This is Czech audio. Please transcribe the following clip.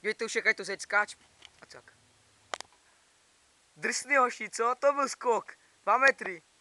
Dívejte už, jak to zeď skáč. A tak. Drsný hoši, co? To byl skok. 2 metry.